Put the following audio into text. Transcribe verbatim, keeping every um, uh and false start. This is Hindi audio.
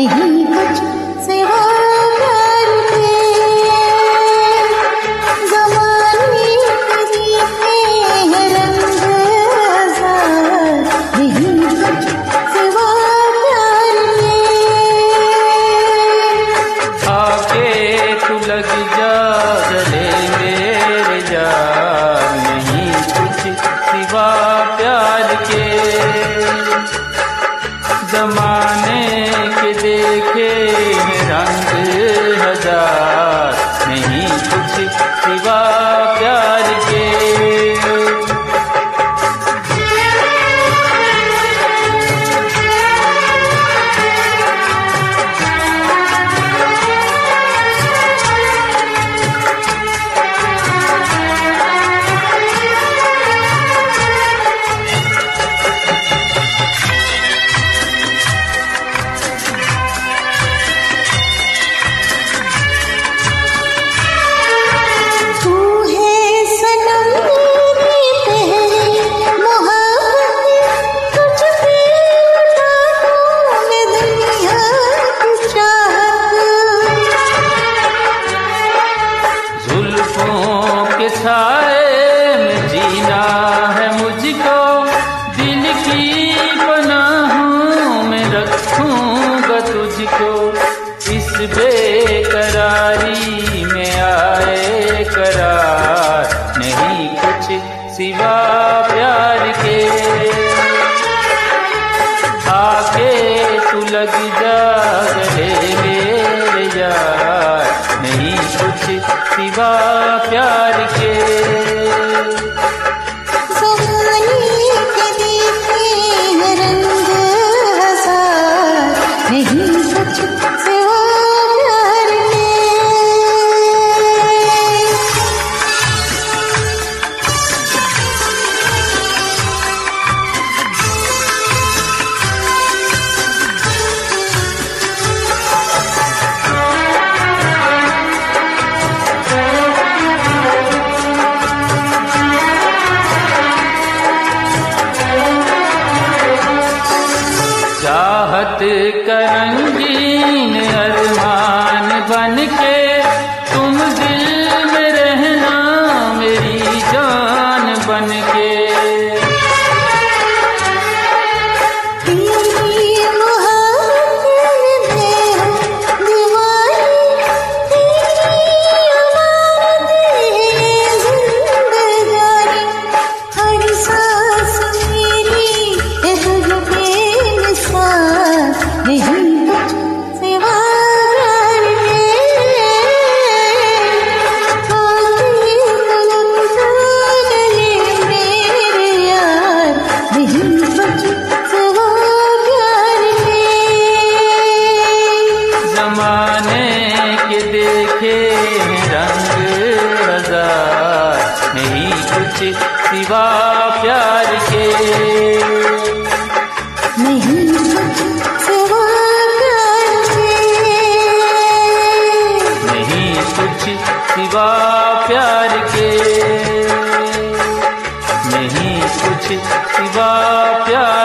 नहीं कुछ सिवा प्यार के। ज़माने तरीके हैं रंग हजार, नहीं कुछ सिवा प्यार के। आके तू लग जा गले मेरे यार, नहीं कुछ सिवा प्यार के। ज़माने के देखे हैं रंग हजार, नहीं कुछ सिवा प्यार के। छाए में जीना है मुझको, दिल की पनाहों में रखूंगा तुझको। इस बेकरारी में आए करार, नहीं कुछ सिवा प्यार के। आके तू लग जा गले मेरे यार, नहीं कुछ सिवा प्यार के। ज़माने के देखे हैं रंग हजार, नहीं कुछ सिवा प्यार के। चाहत का रंगीन अरमान बन के तुम दिल में रहना, मेरी जान बन के। ज़माने के देखे रंग हजार, नहीं कुछ सिवा प्यार के। नहीं कुछ सिवा प्यार के। नहीं कुछ सिवा प्यार के। नहीं कुछ सिवा प्यार